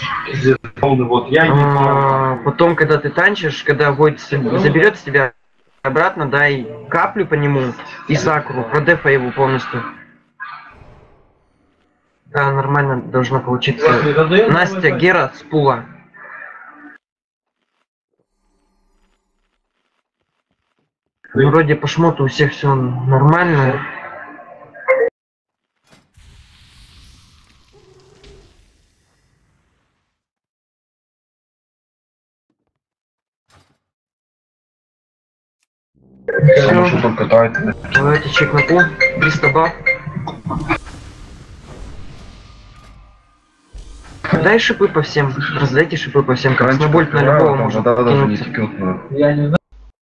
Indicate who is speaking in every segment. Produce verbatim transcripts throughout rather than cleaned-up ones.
Speaker 1: Вот я а, потом, когда ты танчишь, когда Войд заберет с тебя обратно, дай каплю по нему и сакуру, продефай его полностью. Да, нормально должно получиться. Настя, Гера с пула. Ну, вроде по шмоту у всех все нормально. Все. Давайте чек на пол. триста баф. Дай шипы по всем. Раздайте шипы по всем. Краснобольт на любого может кинуться. Я не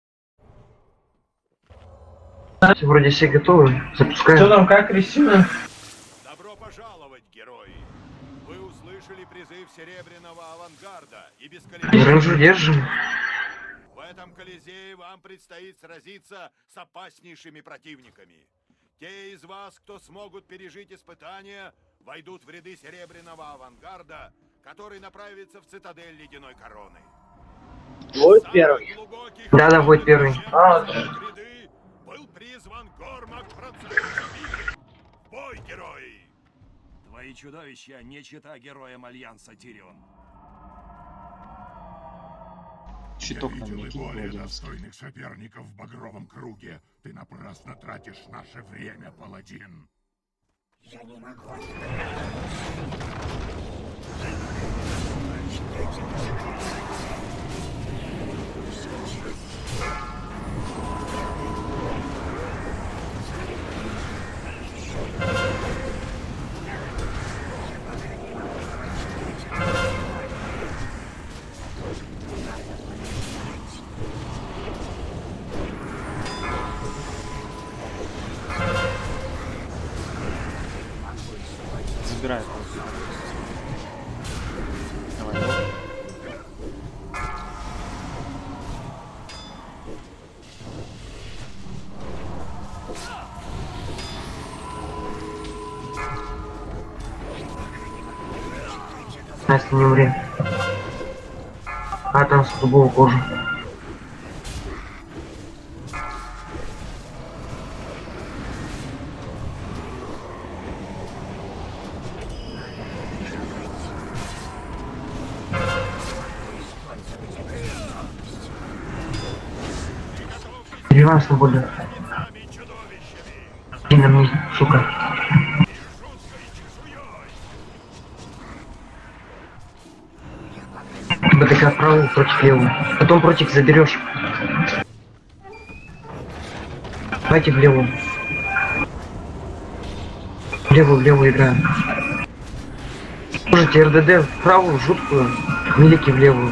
Speaker 1: знаю. Вроде все готовы. Запускаем.
Speaker 2: Что там, как решено?
Speaker 3: Добро пожаловать, герои. Вы услышали призыв Серебряного Авангарда и без колебаний...
Speaker 1: Рэнжу держим.
Speaker 3: В этом Колизее вам предстоит сразиться с опаснейшими противниками. Те из вас, кто смогут пережить испытания, войдут в ряды Серебряного Авангарда, который направится в цитадель Ледяной Короны.
Speaker 2: Войд первый.
Speaker 1: Да-да, Войд первый.
Speaker 2: А,
Speaker 3: был призван Гормак Процент. Бой, герои! Твои чудовища не чета героям Альянса Тирион.
Speaker 4: Щиток нам не кинул.
Speaker 3: Более достойных соперников в багровом круге. Ты напрасно тратишь наше время, паладин. Я не могу.
Speaker 4: Забирай. Давай.
Speaker 1: Настя, не умри. А там с дубовой кожи. Перевам свободу. И на мне, сука. БТК вправо против левого. Потом против заберешь. Давайте в левую. В левую, в левую играем. Можете РДД в правую, жуткую, милики в левую.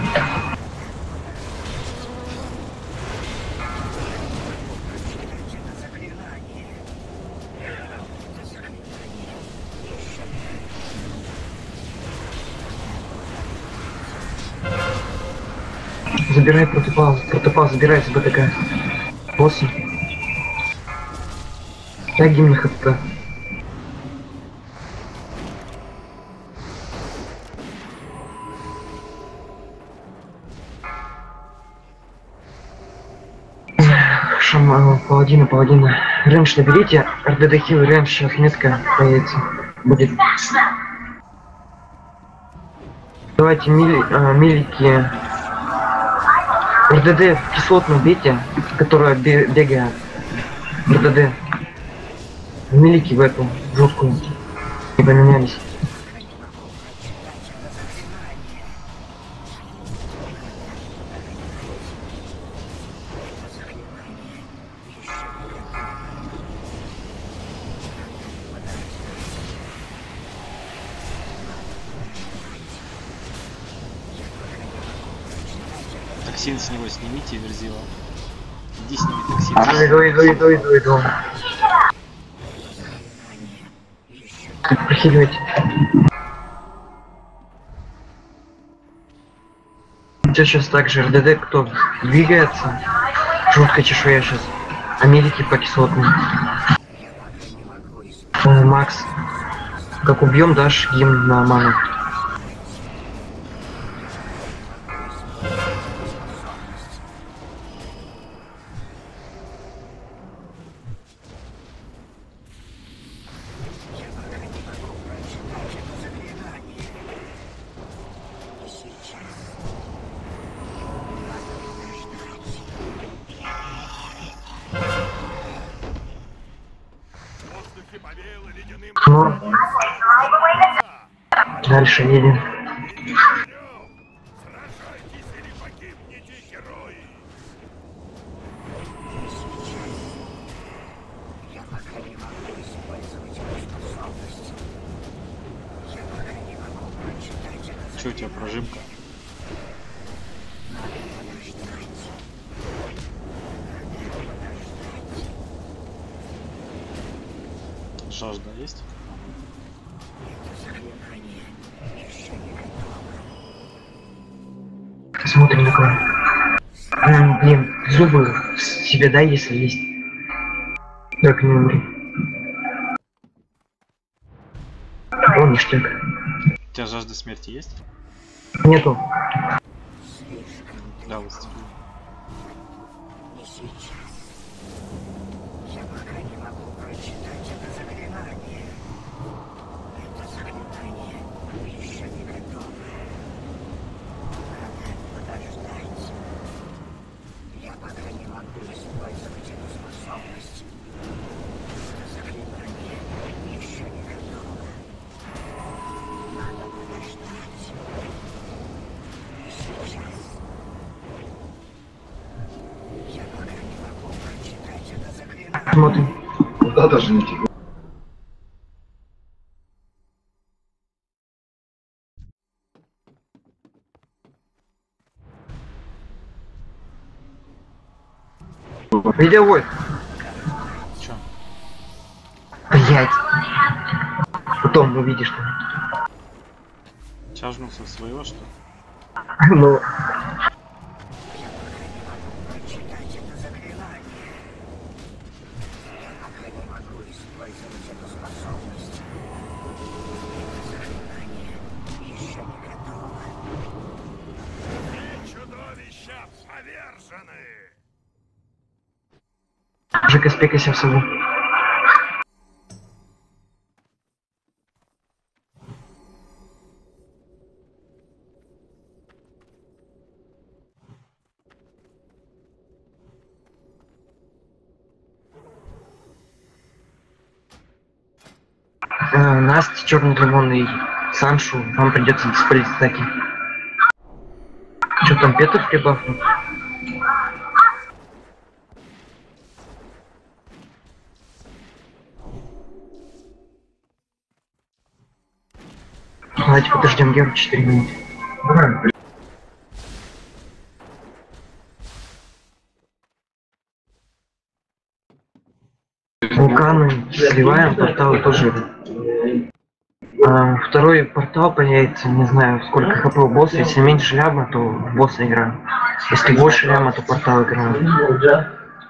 Speaker 1: Забирай протопал, протопал забирай с БТК. восемь. Дай гимн ХП. Шаман, паладина, паладина. Рэнш наберите, РДД хил, Рэнш, сейчас метка появится. Будет. Давайте мили, а, милики. РДД кислотную бейте, которая бегает. РДД. Милики в эту жуткую. Не поменялись.
Speaker 4: Токсин с него снимите, Верзила. Иди сними токсин.
Speaker 1: Иду, иду, иду, иду, иду. Прохиливайте. Сейчас также РДД, кто двигается, жуткая чешуя сейчас. Америки по кислотной. О, Макс, как убьем, дашь гимн на ману. Ну, дальше едем.
Speaker 3: Сражайтесь или погибните, герои!
Speaker 5: Я пока не могу использовать его способность. Я пока не могу прочитать это.
Speaker 4: Че у тебя прожимка? Жажда есть?
Speaker 1: Смотрим такое. М, блин, зубы себе дай, если есть. Так не умри. О, ништяк.
Speaker 4: У тебя жажда смерти есть?
Speaker 1: Нету.
Speaker 4: Да, вот степи.
Speaker 5: Не сейчас. Я пока не могу прочитать это заклинание. Это заклинание еще не готово. Надо подождать. Я пока не могу использовать эту способность. Это заклинание еще не готово. Надо подождать. Сейчас. Я пока не могу прочитать это заклинание.
Speaker 1: Смотрим.
Speaker 6: Куда даже не тебе.
Speaker 1: Видеовой.
Speaker 4: Че?
Speaker 1: Блять. Потом увидишь.
Speaker 4: Чажнулся в своего, что?
Speaker 1: Ну,
Speaker 5: Прочитать это заклинание. Я пока не могу использовать эту способность. Это заклинание еще не готово.
Speaker 3: Все чудовища повержены!
Speaker 1: Жека, спекайся в сову. Э, Настя, черный лимон и Саншу, вам придется диспалить стаки. Что там, Петр прибавил? Давайте подождем Геру четыре минуты. Вулканы сливаем, порталы тоже. А, второй портал появится, не знаю сколько хп у босса. Если меньше ляма, то в босса играем. Если больше ляма, то портал играем.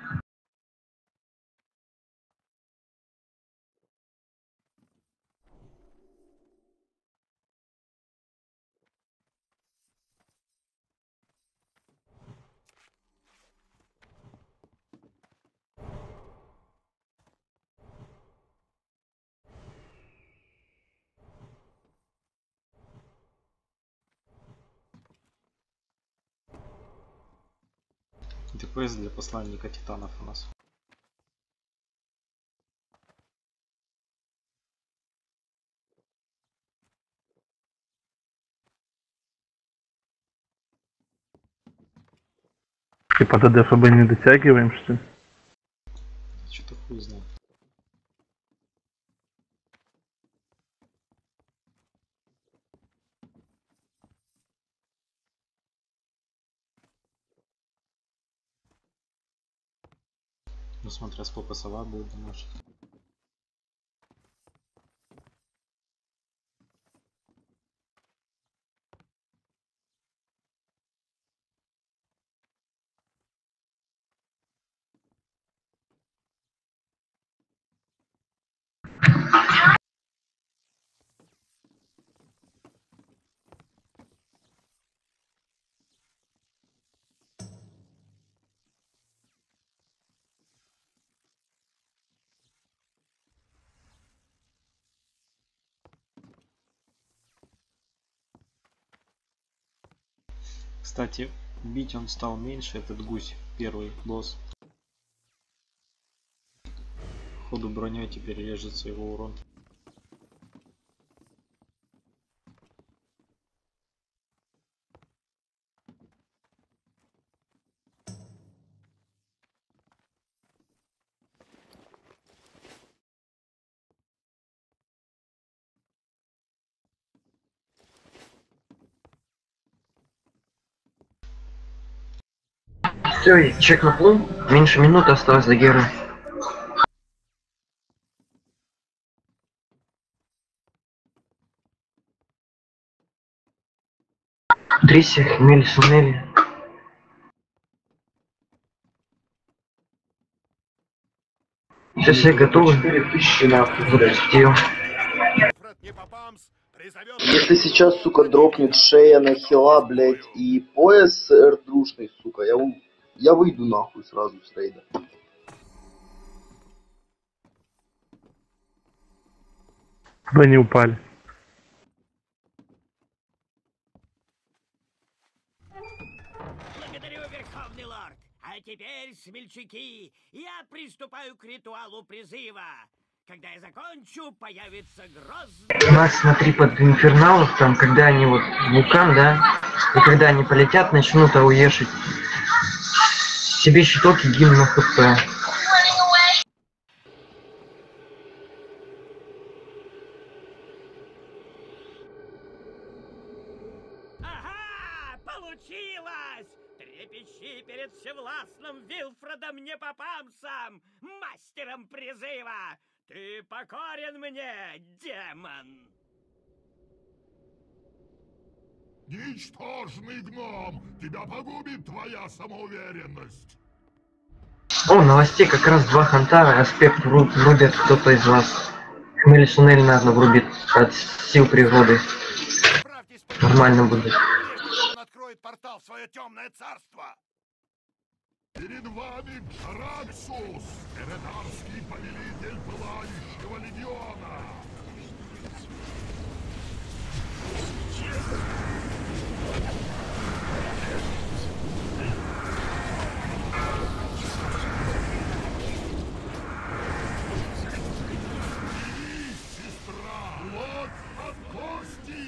Speaker 4: ДПС для посланника титанов у нас.
Speaker 7: Типа до ДФБ не дотягиваем, что ли?
Speaker 4: Что-то хуй знает. Ну смотря сколько сова будет, может. Кстати, бить он стал меньше, этот гусь, первый босс. Ходу броней теперь режется его урон.
Speaker 1: Все, чек на плум. Меньше минуты осталось до Геры. Трисси, Хмель, Сунели. Все, все готовы. Запустил.
Speaker 6: Если сейчас, сука, дропнет шея на хила, блять, и пояс эрдрушный, сука, я, у- я выйду нахуй сразу с рейда.
Speaker 7: Куда они упали?
Speaker 5: Благодарю, Верховный Лорд. А теперь, смельчаки, я приступаю к ритуалу призыва. Когда я закончу, появится грозный...
Speaker 1: Макс, смотри под инферналов, там, когда они вот вулкан, да, и когда они полетят, начнут ауешить. Себе щиток и гимн на хп.
Speaker 5: Ага! Получилось! Трепещи перед всевластным Вилфредом Непопамсом, мастером призыва! Ты покорен мне, демон!
Speaker 3: Ничтожный гном! Тебя погубит твоя самоуверенность!
Speaker 1: О, новостей как раз два хантара, аспект вру- врубят кто-то из вас. Хмель Сунель, наверное, врубит от сил природы. Нормально будет.
Speaker 3: Он откроет портал в свое темное царство! Перед вами Джараксус, эредарский повелитель Пылающего Легиона! Сестра, вот от кости!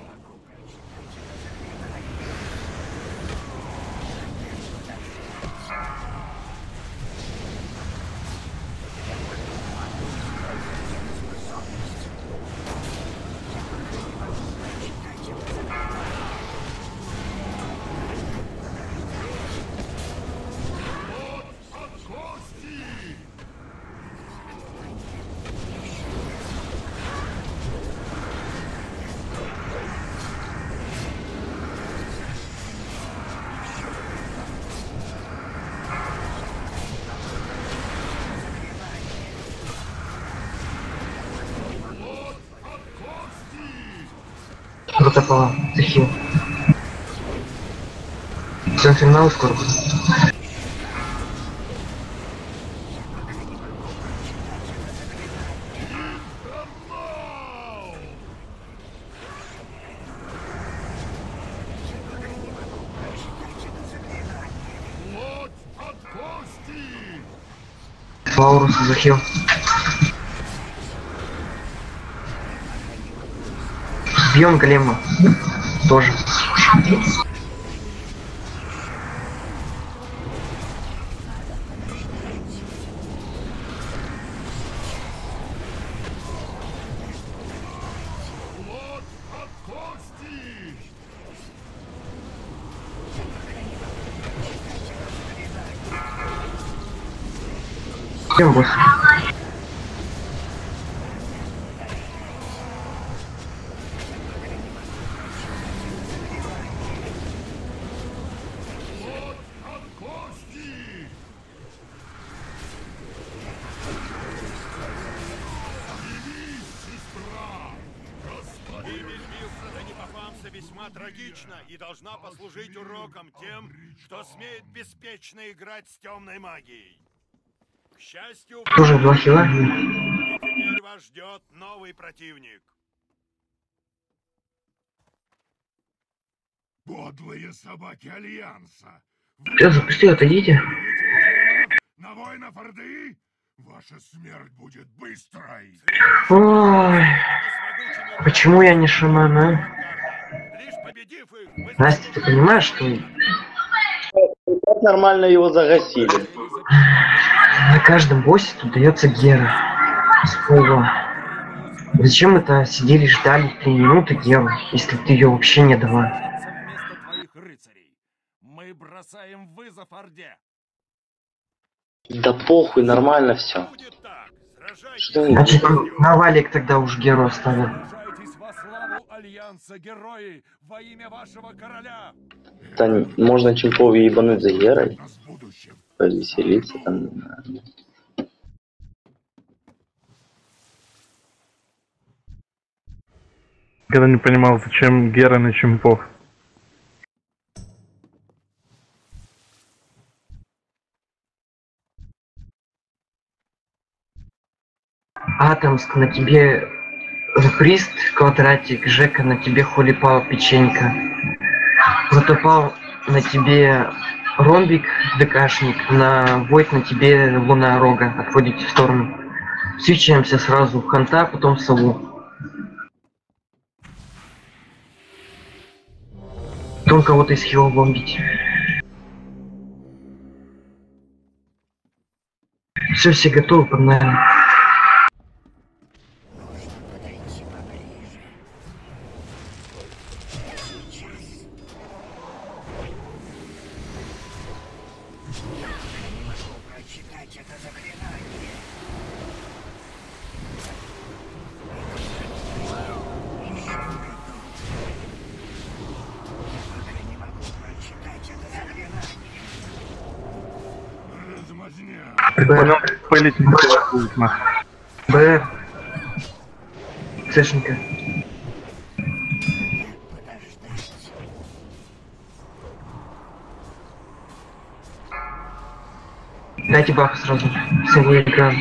Speaker 1: Протопала, захил. Все, инфернал скоро будет. Фаурус захил. Бьем голема. Тоже. Бьем босса.
Speaker 3: Весьма трагична и должна послужить уроком тем, кто смеет беспечно играть с темной магией. К счастью,
Speaker 1: Тоже два хила.
Speaker 3: и теперь вас ждет новый противник. Подлые собаки Альянса!
Speaker 1: Все, запустил, отойдите.
Speaker 3: На воинов Орды ваша смерть будет быстрой.
Speaker 1: Ой, почему я не шаман, а?
Speaker 3: Лишь победив их, вы
Speaker 1: Настя, ты понимаешь, что
Speaker 6: Как нормально его загасили.
Speaker 1: на каждом боссе тут дается Гера? Спова. Зачем это сидели ждали три минуты Геру, если ты ее вообще не дала?
Speaker 5: Вместо твоих рыцарей. Мы бросаем
Speaker 3: бросаем вызов Орде.
Speaker 6: Да похуй, нормально все.
Speaker 3: Будет так. Сражайтесь,
Speaker 6: Что не
Speaker 1: Значит, на валик тогда уж герой ставил.
Speaker 3: сражайтесь во славу Альянса, герои, во имя вашего короля.
Speaker 6: Да, можно Чемпове ебануть за Герой,
Speaker 3: Нас в будущем.
Speaker 6: повеселиться там. Не знаю.
Speaker 7: Когда не понимал, зачем Гера на Чемпов.
Speaker 1: Атомск на тебе Прист, квадратик, Жека на тебе Холипал, печенька. Протопал на тебе Ромбик, ДКшник, на Войт на тебе Луна Рога. Отводите в сторону. Свечаемся сразу в Ханта, потом в Сову. Потом кого-то из хилов бомбить. Все, все готовы, погнали.
Speaker 7: Понял, пылить не будет, нахуй.
Speaker 1: БР. Цешенька. Дайте баф сразу. Целый экран.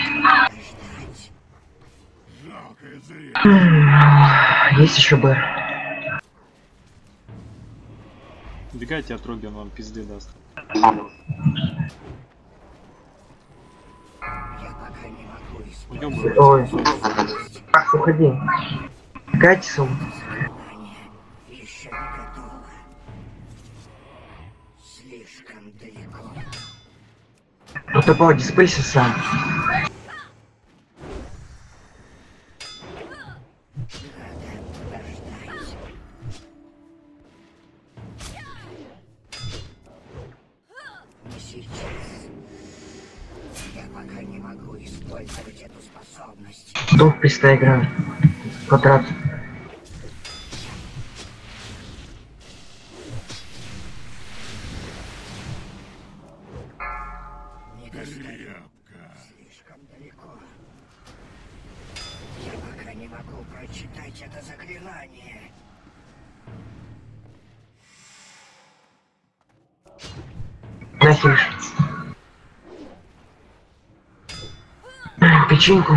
Speaker 1: Есть еще БР.
Speaker 4: Убегайте от Роги, он вам пизды даст. Уёбывай.
Speaker 1: Ой. Ах, уходи. Катисом.
Speaker 5: Еще не готово. Слишком далеко.
Speaker 1: Протопал, диспейся сам.
Speaker 5: Не сейчас. Я пока не могу использовать эту способность.
Speaker 1: Дом в приста играю. Квадрат.
Speaker 5: Не достаю. Слишком далеко. Я пока не могу прочитать это заклинание.
Speaker 1: Нахер. Печеньку.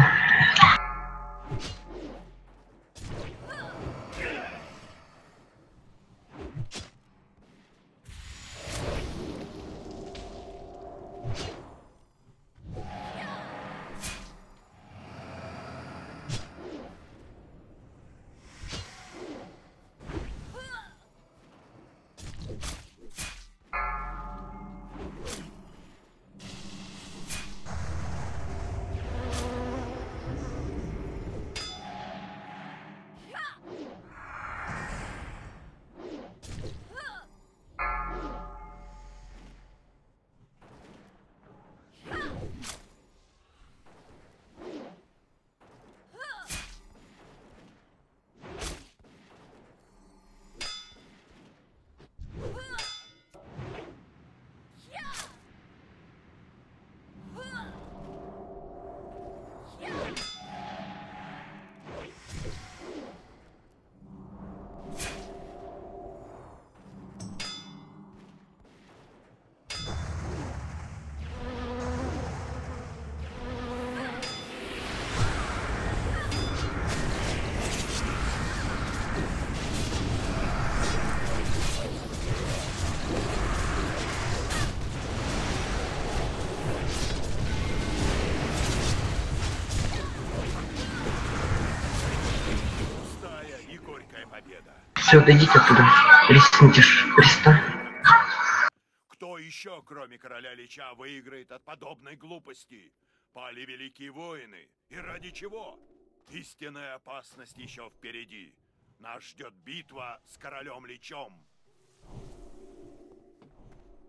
Speaker 1: Все, дойдите оттуда. Рисните Христа.
Speaker 3: Кто еще, кроме короля Лича, выиграет от подобной глупости? Пали великие воины. И ради чего? Истинная опасность еще впереди. Нас ждет битва с королем Личом.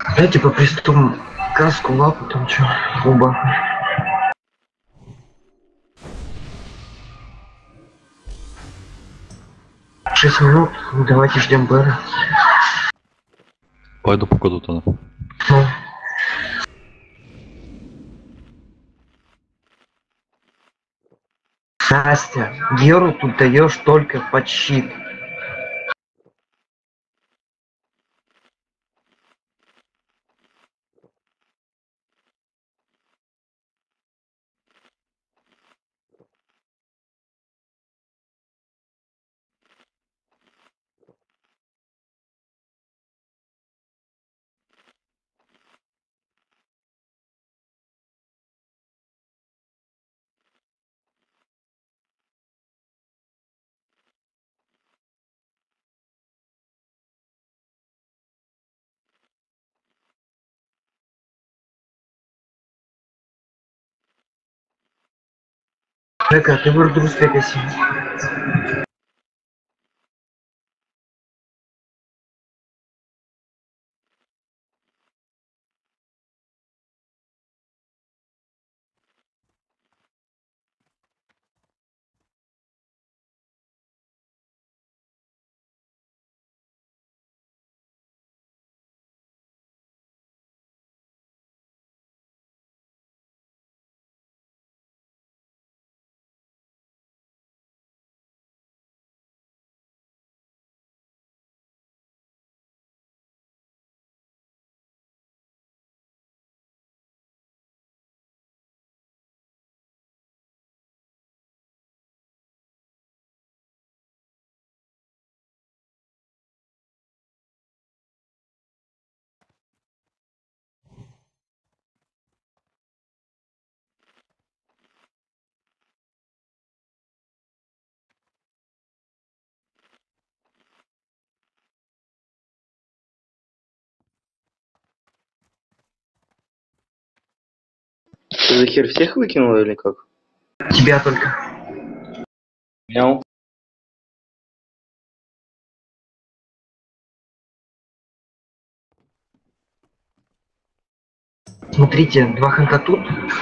Speaker 1: Я типа приступим каску, лапу, там чё, оба. Шесть минут, ну, давайте ждем Бэра.
Speaker 8: Пойду покладу тогда.
Speaker 1: Ну. Настя, Геру тут даешь только под щит. Жека, ты в Ирдрусской косе.
Speaker 6: Ты за хер всех выкинула или как?
Speaker 1: Тебя только.
Speaker 6: Мяу.
Speaker 1: Смотрите, два ханта тут.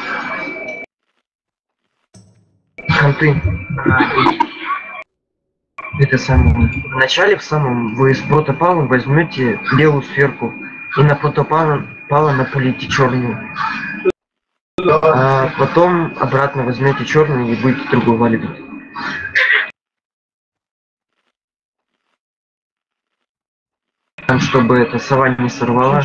Speaker 1: Ханты. Это самое. Вначале в самом вы с протопалом возьмете белую сферку и на протопала пала напылите черную. А потом обратно возьмете черную и будете другую валить. Там, чтобы эта сова не сорвала.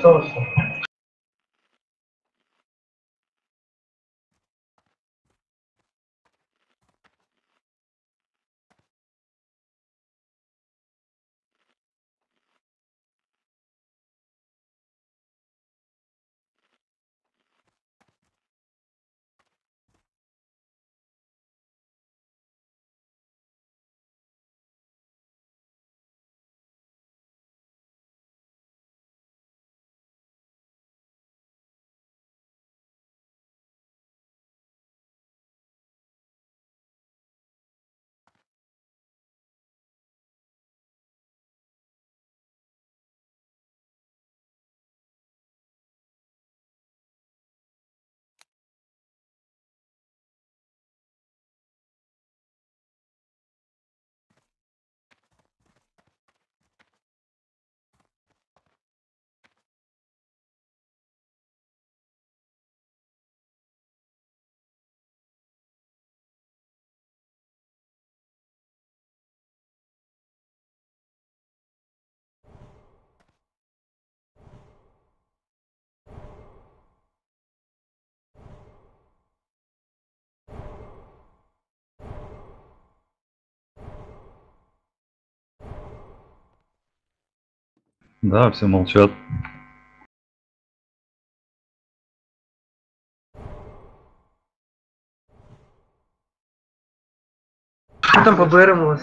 Speaker 8: Да, все молчат.
Speaker 1: Что там по БРМ у вас?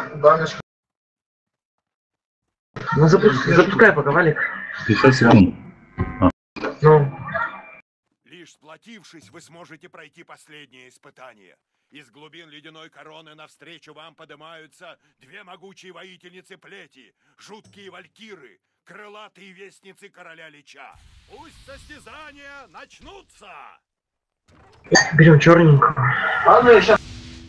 Speaker 1: Ну запускай, запускай пока, Валик.
Speaker 8: пятьдесят секунд.
Speaker 1: Ну.
Speaker 3: Лишь сплотившись, вы сможете пройти последнее испытание. Из глубин ледяной короны навстречу вам поднимаются две могучие воительницы плети, жуткие валькиры, крылатые вестницы короля Лича. Пусть состязания начнутся!
Speaker 1: Берем черненького.
Speaker 2: А ну я сейчас...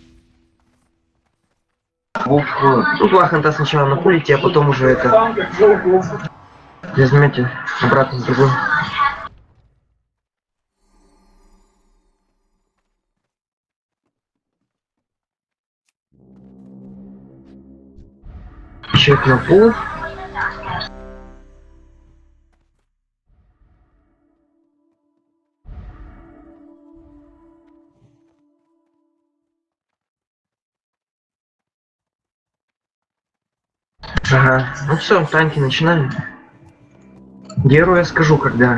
Speaker 1: Вовку. Тут Лаханта сначала на пулите, а потом уже это...
Speaker 2: Там как волк.
Speaker 1: Возьмете обратно в другой. Чек на пул. Ага, ну все, танки начинаем. Геру я скажу, когда.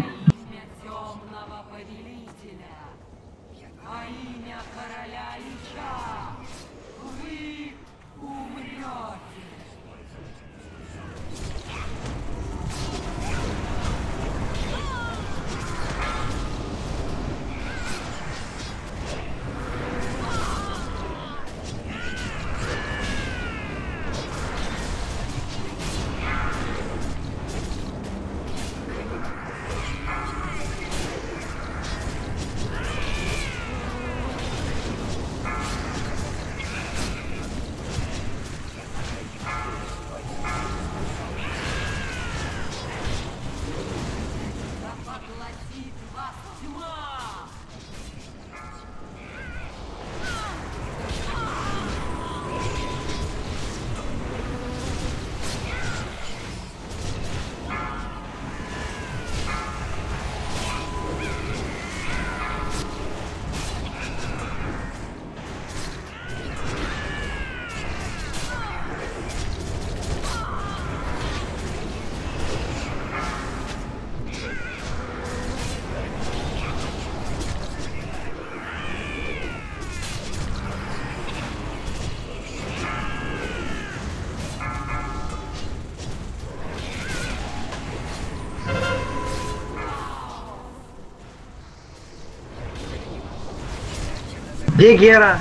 Speaker 1: Где Гера?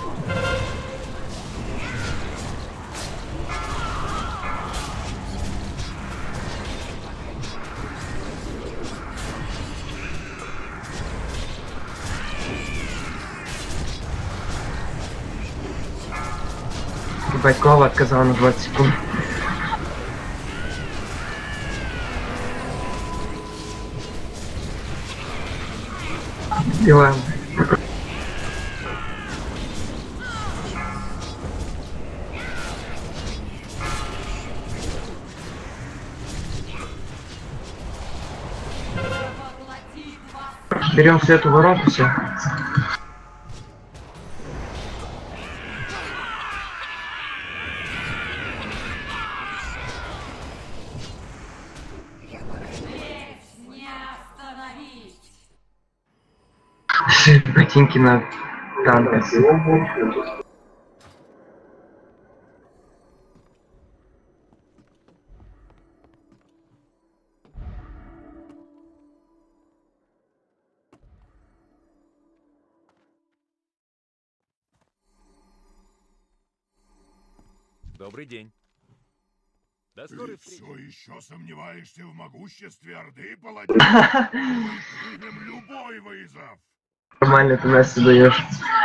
Speaker 1: Байкова отказала на двадцать секунд. Убиваем. Берем всю эту воронку, все. Ботинки на танк.
Speaker 3: Добрый день. До скорой встречи. Все еще сомневаешься в могуществе Орды, паладин? Мы примем любой вызов.
Speaker 1: Нормально ты нас даешь.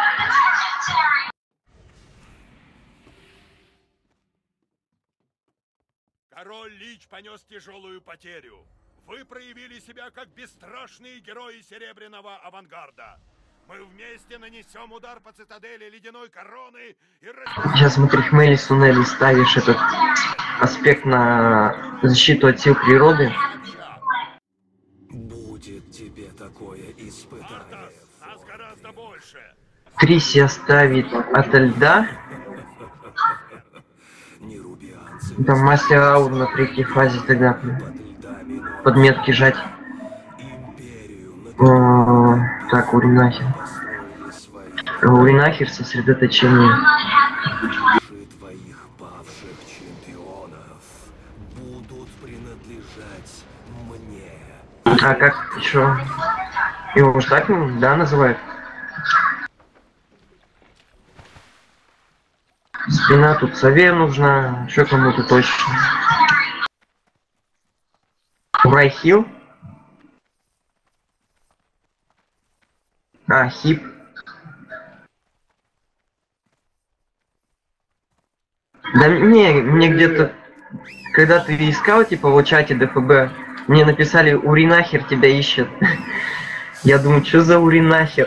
Speaker 3: Король Лич понес тяжелую потерю. Вы проявили себя как бесстрашные герои Серебряного авангарда. Мы вместе нанесем удар по цитадели Ледяной Короны и...
Speaker 1: Сейчас смотри, Хмели Сунели ставишь этот аспект на защиту от сил природы.
Speaker 9: Будет тебе такое испытание.
Speaker 3: Нас гораздо больше.
Speaker 1: Трисия ставит ото льда. Там мастер аур на третьей фазе тогда под метки жать. О, так, Уринахер. Уринахер сосредоточение.
Speaker 9: Твоих павших чемпионов будут принадлежать мне.
Speaker 1: А как еще? Его уж так, да, называют? Спина тут сове нужна, еще кому-то точно. Урайхил? А, хип. Да не, мне где-то, когда ты искал, типа, в чате ДФБ, мне написали, уринахер тебя ищет. Я думаю, что за уринахер?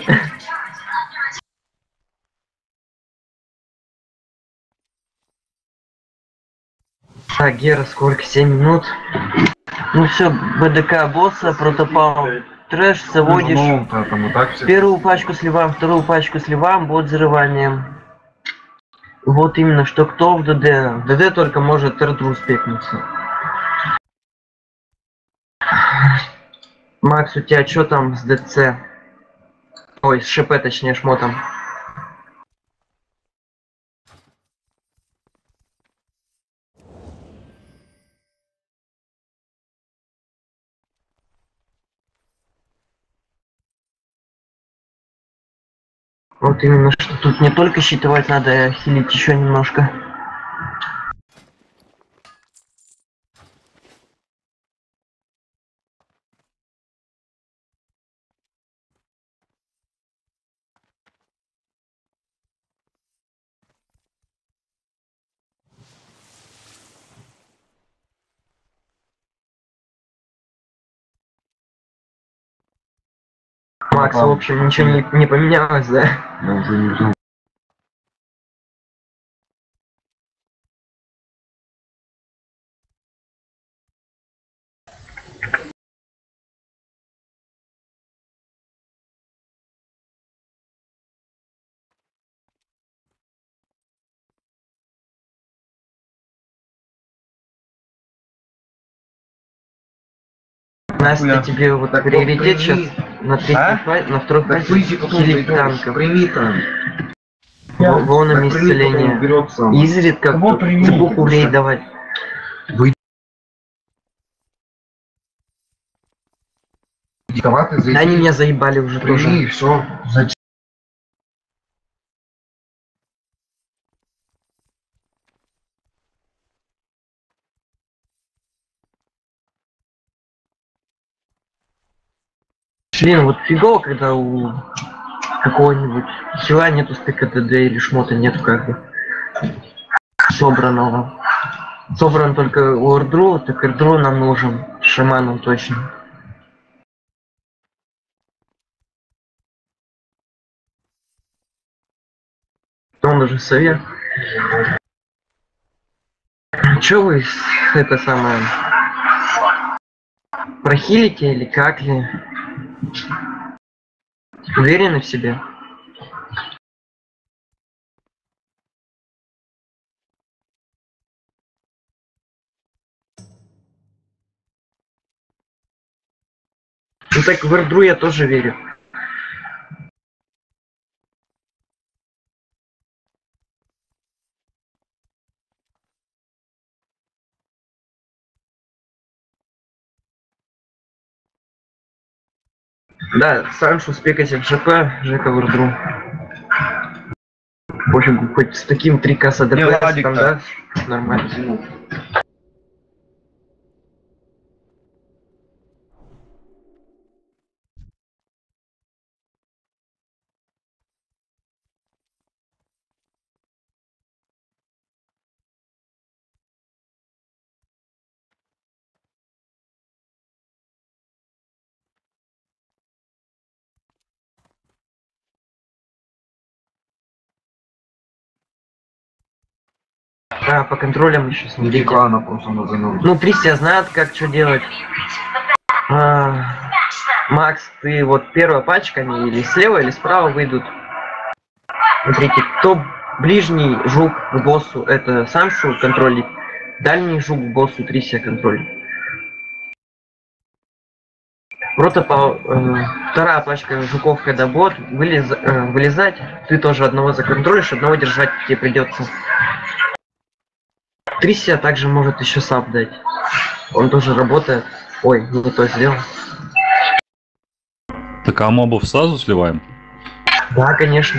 Speaker 1: Так, Гера, сколько? семь минут. Ну все, БДК босса, протопал. Трэш, заводишь. Первую пачку сливаем, вторую пачку сливаем, бот взрыванием. Вот именно, что кто в ДД. В ДД только может Эрдру спекнуться. Макс, у тебя что там с ДЦ? Ой, с ШП, точнее, шмотом. Вот именно, что тут не только считывать надо, а хилить еще немножко. Макс, в общем, ничего не, не поменялось, да?
Speaker 10: Я уже не знаю.
Speaker 1: Настя, тебе вот так приоритет сейчас на третий а? файт, на второй файт хилить танков. Волнами исцеления. Изредка цепуху влей давать. Они меня заебали уже тоже.
Speaker 10: Все.
Speaker 1: Блин, вот фигово, когда у какого-нибудь села нету стыка ДД или шмота нету как бы собранного. Собран только у Эрдру, так Эрдру нам нужен, шаманом точно. Он уже совет. Чё вы это самое прохилите или как ли? Уверены в себе? Ну так в Эрдру я тоже верю. Да, Саншу спекать в ЖП, Жека в Эрдру. Пофигу, хоть с таким три касса ДПС там, да? Нормально. А, по контролям еще смотри.
Speaker 10: Она просто надо.
Speaker 1: Ну, Тристия знает, как что делать. А, Макс, ты вот первая пачка, они или слева, или справа выйдут. Смотрите, кто ближний жук к боссу, это Саншу контролит. Дальний жук к боссу Тристия контролит. Протопал, э, вторая пачка жуков, когда бот, вылез, э, вылезать, ты тоже одного законтролишь, одного держать тебе придется. Трисия также может еще сап дать. Он тоже работает. Ой, не то сделал.
Speaker 8: Так а мобов сразу сливаем?
Speaker 1: Да, конечно.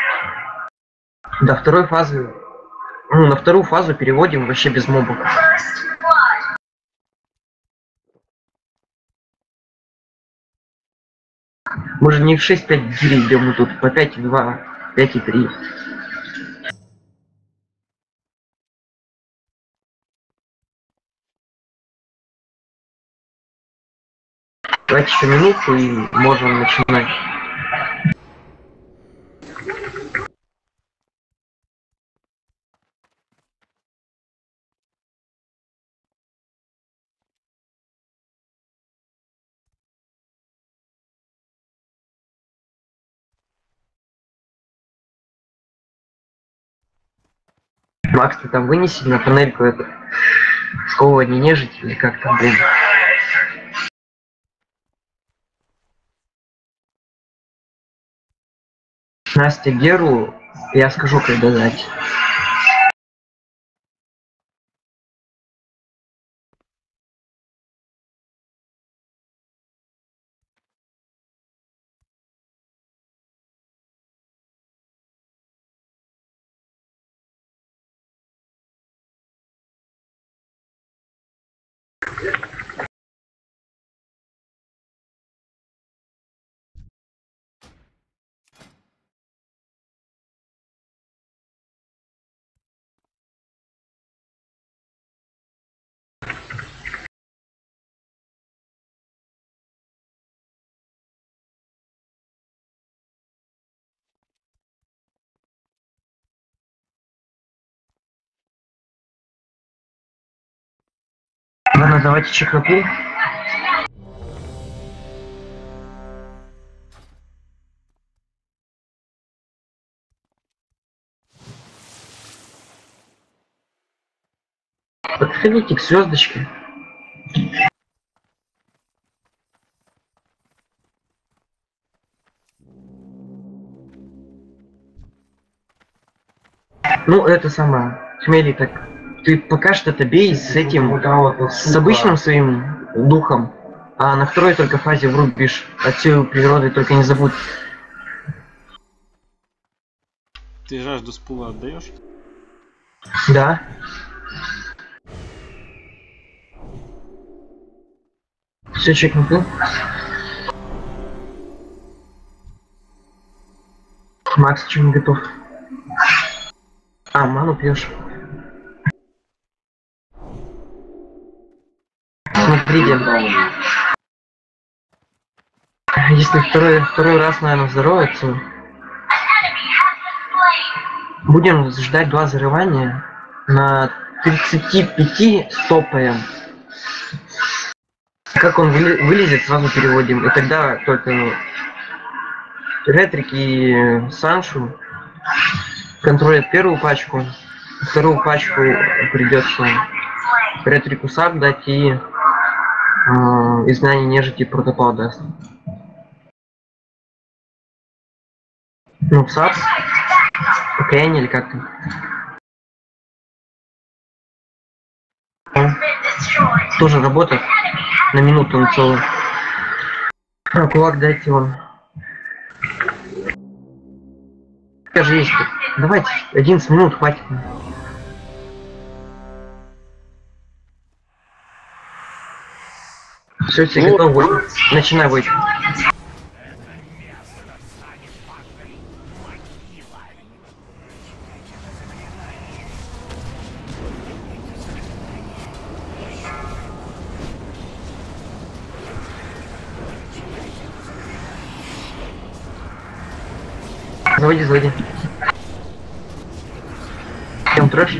Speaker 1: До второй фазы. Ну, на вторую фазу переводим вообще без мобов. Может не в шесть пять гири идем мы тут, по пять два, пять три. Давайте еще минутку и можем начинать. Макс, ты там вынеси на панельку это сковывание нежити или как там, блин. Настя Геру, я скажу, когда дать. Ладно, давайте чекапу. Подходите к звездочке. Ну, это самое. Хмели, так ты пока что это бей с этим, с обычным своим духом, а на второй только фазе врубишь от силы природы, только не забудь.
Speaker 4: Ты жажду с пула отдаешь?
Speaker 1: Да. Все чекнуто. Макс, чем не готов? А, ману пьешь. Смотрите. Если второй, второй раз, наверное, здоровается, будем ждать два зарывания на тридцати пяти стопаем. Как он вылезет, сразу переводим. И тогда только ну, Ретрик и Саншу контролят первую пачку, вторую пачку придется Ретрику сап дать и э, изгнание нежити протопал даст. Ну, сап, покаяние или как-то. Тоже работает на минуту на целую. А, кулак дайте вон. Скажи, есть. Давайте, одиннадцать минут хватит. Все, все готово. Начинай войти. Заводи, заводи. Кем трэш?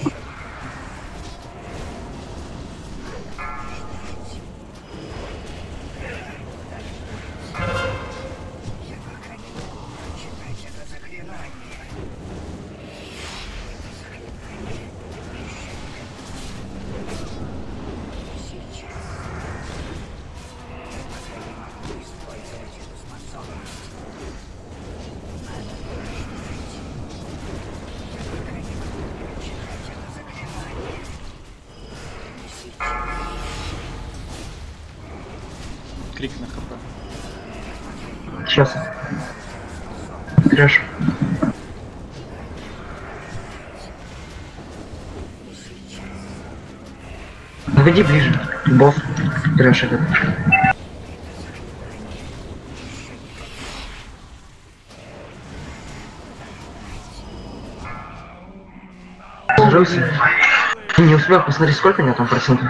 Speaker 4: Крик на хп.
Speaker 1: Сейчас. Трэш. Наведи ближе. Босс. Трэш этот. закрылся. Не успел посмотреть, сколько у него там процентов.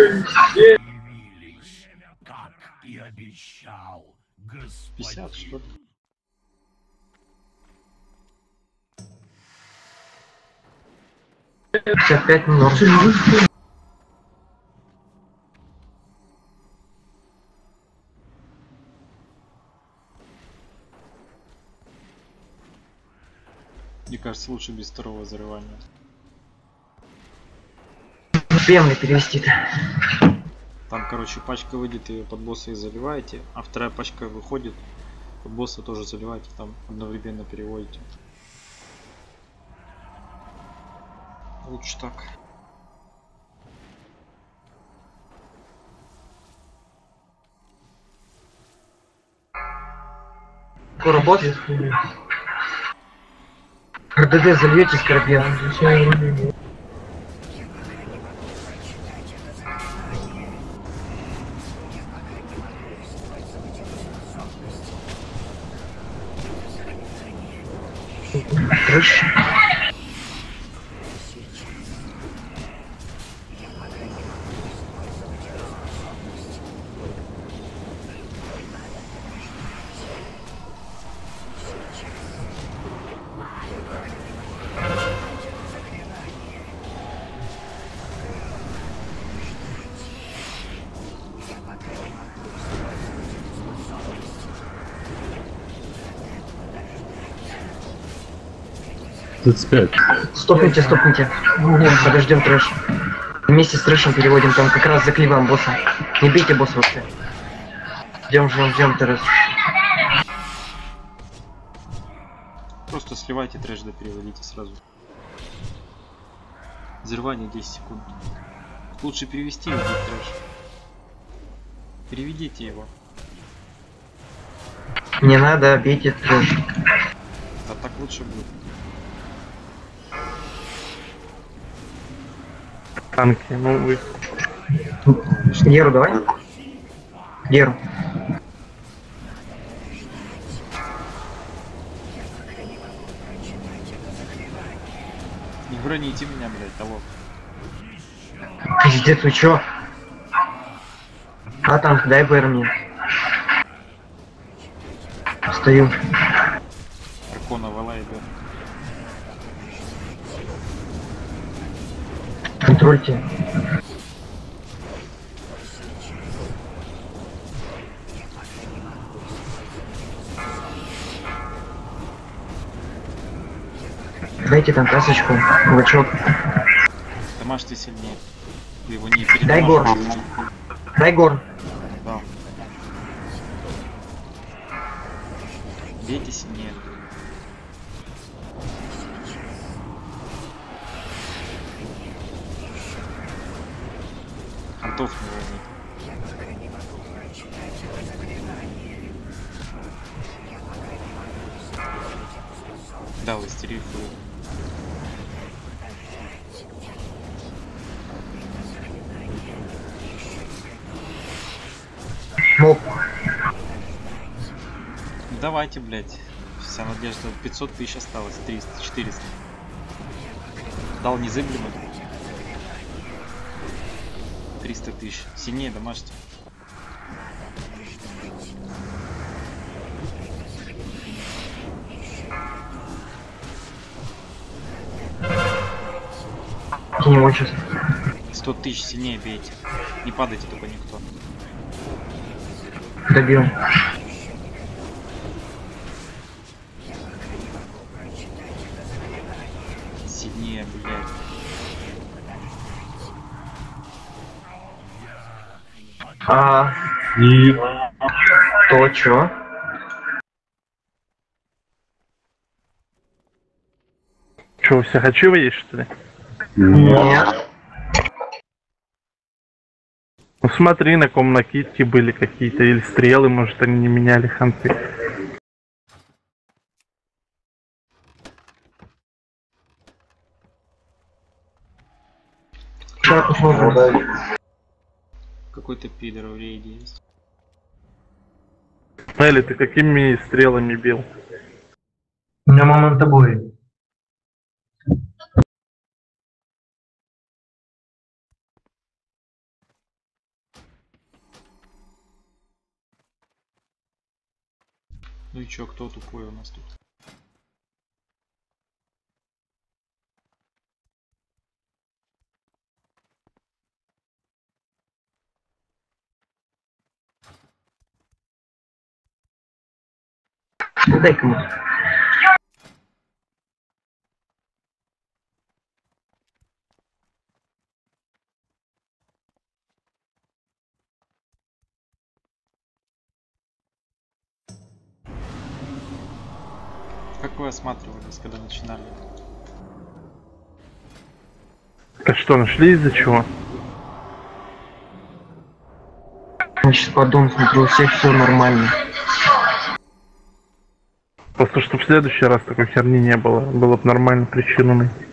Speaker 4: пятьдесят, что ли?
Speaker 1: пятьдесят пять ноль.
Speaker 4: Мне кажется, лучше без второго взрывания.
Speaker 1: Успеем ли перевести-то?
Speaker 4: Там, короче, пачка выйдет, ее под босса и заливаете, а вторая пачка выходит, под босса тоже заливаете, там одновременно переводите. Лучше так.
Speaker 1: Скоро босс. РДД зальете скоробел. Хорошо.
Speaker 8: тридцать пять.
Speaker 1: Стопните, стопните. Подождем трэш. Вместе с трэшем переводим, там как раз заклеваем босса. Не бейте босса вообще. Ждем, ждем, ждем трэш.
Speaker 4: Просто сливайте трэш, да переводите сразу. Взрывание десять секунд. Лучше перевести его трэш. Переведите его.
Speaker 1: Не надо, бейте трэш.
Speaker 4: А так лучше будет.
Speaker 7: Танки, ну вы.
Speaker 1: Геру давай. Геру.
Speaker 4: Не броните меня, блядь, того.
Speaker 1: Пиздец, вы чё? А танк, дай БР мне. Стою.
Speaker 4: Аркона валайбер.
Speaker 1: Контрольте. Дайте там касочку, кулачок.
Speaker 4: Дамаж ты сильнее. Ты его не передамажишь.
Speaker 1: Дай гор. Дай гор.
Speaker 4: Да. Бейте сильнее. Антов не волнует. Да, вы стерифует.
Speaker 1: Моб.
Speaker 4: Давайте, блять. Вся надежда. пятьсот тысяч осталось. триста, четыреста. Дал незыблемо. триста тысяч. Сильнее домашний.
Speaker 1: Не мочит.
Speaker 4: сто тысяч сильнее бейте. Не падайте только никто.
Speaker 1: Добил.
Speaker 4: Сильнее, блядь.
Speaker 1: А
Speaker 7: И
Speaker 1: то чё?
Speaker 7: что, все хачивы есть, что ли?
Speaker 1: Нет.
Speaker 7: Ну смотри, на ком накидки были какие-то, или стрелы, может они не меняли ханты.
Speaker 1: Сейчас посмотрим.
Speaker 4: Какой-то пидор в рейде есть.
Speaker 7: Элли, ты какими стрелами бил?
Speaker 1: У меня момент тобой.
Speaker 4: Ну и чё, кто тупой у нас тут?
Speaker 1: Дай-ка ему.
Speaker 4: Как вы осматривались, когда начинали?
Speaker 7: Так что, нашли из-за чего?
Speaker 1: Я сейчас подумал, смотрю, у всех все нормально.
Speaker 7: Просто чтобы в следующий раз такой херни не было. Было бы нормально причину найти.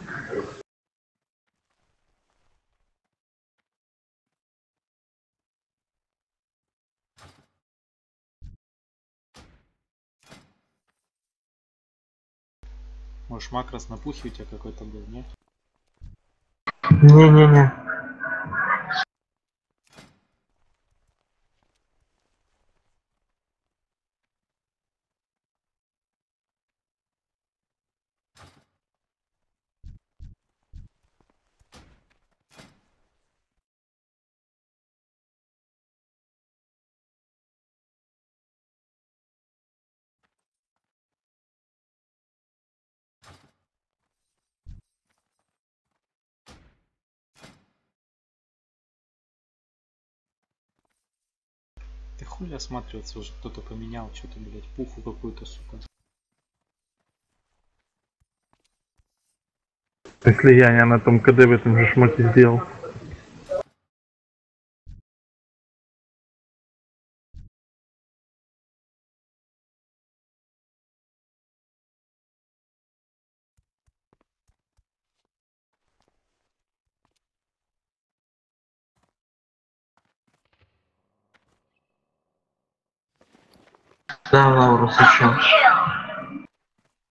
Speaker 4: Может, макрос на пухе у тебя какой-то был, нет?
Speaker 1: Не-не-не.
Speaker 4: Ты хули осматриваться уже, кто-то поменял что-то, блять, пуху какую-то, сука.
Speaker 7: Если я не на том КД в этом же шмоте сделал.
Speaker 1: Да, Лаурус, еще.